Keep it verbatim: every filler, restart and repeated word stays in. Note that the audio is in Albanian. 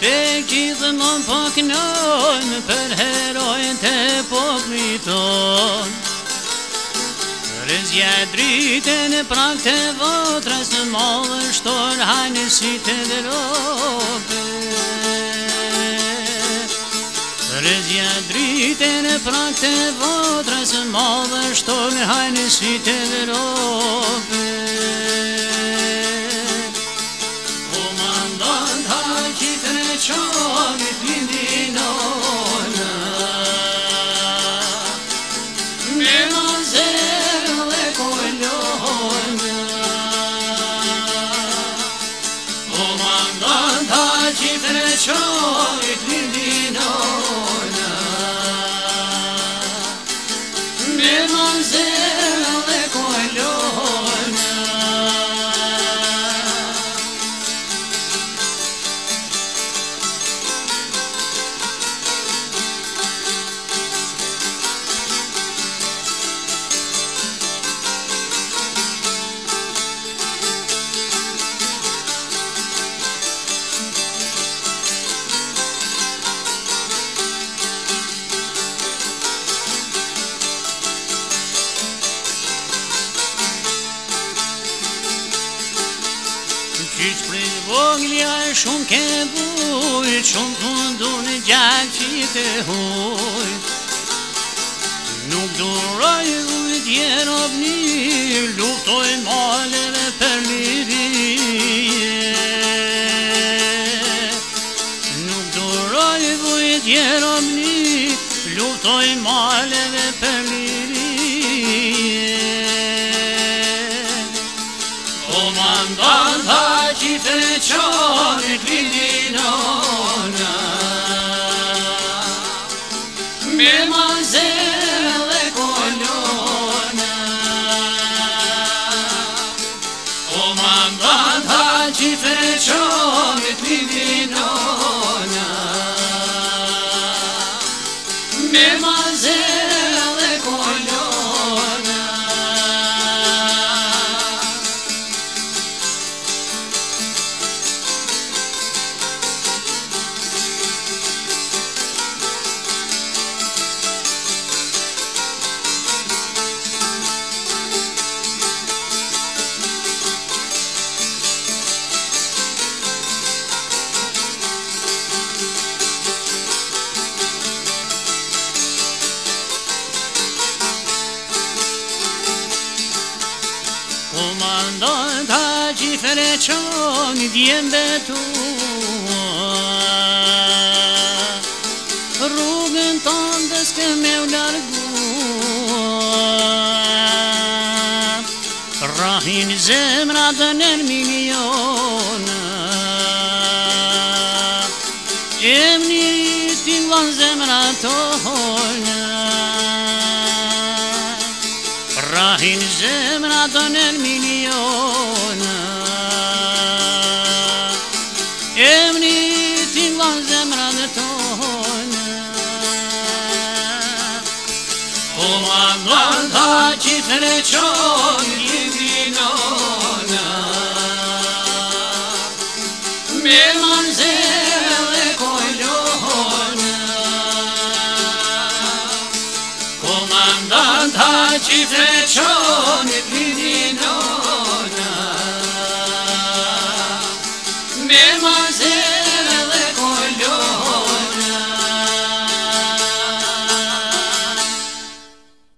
Pe gjithmonë po kënojnë për herojnë të popullit ton. Rëzja dritën e prak të votrës mallështor hajnë si të dërope. Rëzja dritën e prak të votrës mallështor hajnë si të dërope. Qonit lindinona me mazerë dhe kollona O mandanta qifre qonit lindinona me mazerë dhe kollona Qyç prej voglja e shumë ke bujt, shumë fundu në gjak që të hujt. Nuk duroj ujt jerobni, luftoj maleve për lirije. Nuk duroj ujt jerobni, luftoj maleve për lirije. Komandanta qifre qonit lindinona me mazerë dhe kollona Komandanta qifre qonit lindinona me mazerë dhe kollona Komandanta qifre qonit jem betua Rrugën tonë dhe s'ke me u largua Rahin zemrat nër miliona Emni t'ingon zemrat tona Rahin zemrat nër miliona Emni t'ingon zemrat tona Komandanta qifre qonit lindinona me mazerë dhe kollona Komandanta qifre qonit